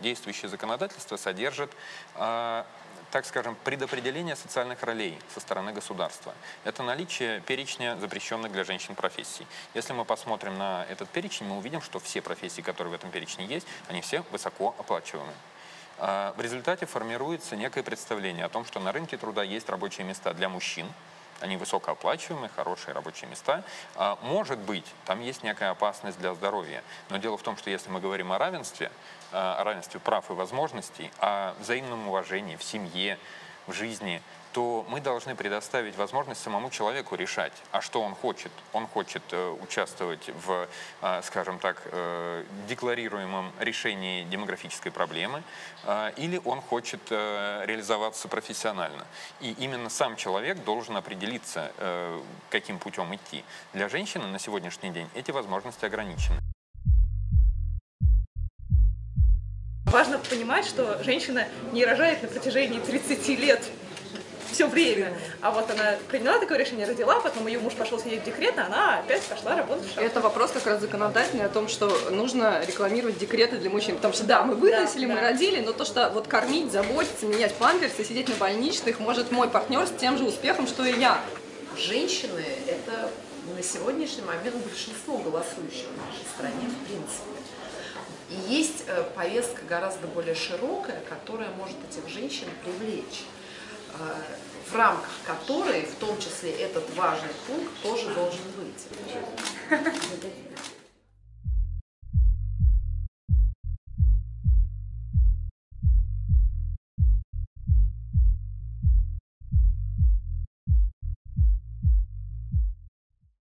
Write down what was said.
действующее законодательство содержит, так скажем, предопределение социальных ролей со стороны государства. Это наличие перечня запрещенных для женщин профессий. Если мы посмотрим на этот перечень, мы увидим, что все профессии, которые в этом перечне есть, они все высокооплачиваемые. В результате формируется некое представление о том, что на рынке труда есть рабочие места для мужчин, они высокооплачиваемые, хорошие рабочие места. Может быть, там есть некая опасность для здоровья. Но дело в том, что если мы говорим о равенстве прав и возможностей, о взаимном уважении в семье, в жизни, то мы должны предоставить возможность самому человеку решать, а что он хочет. Он хочет участвовать в, скажем так, декларируемом решении демографической проблемы, или он хочет реализоваться профессионально. И именно сам человек должен определиться, каким путем идти. Для женщины на сегодняшний день эти возможности ограничены. Важно понимать, что женщина не рожает на протяжении 30 лет все время. А вот она приняла такое решение, родила, потом ее муж пошел сидеть в декрет, а она опять пошла работать в шахту. Это вопрос как раз законодательный о том, что нужно рекламировать декреты для мужчин. Потому что да, мы выносили, мы родили, но то, что вот кормить, заботиться, менять памперсы, сидеть на больничных, может мой партнер с тем же успехом, что и я. Женщины – это на сегодняшний момент большинство голосующих в нашей стране, в принципе. И есть повестка гораздо более широкая, которая может этих женщин привлечь, в рамках которой, в том числе, этот важный пункт тоже должен быть.